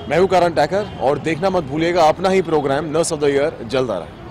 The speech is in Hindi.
मैं हूं करण टैकर और देखना मत भूलिएगा अपना ही program nurse of the year जल्द आ रहा है।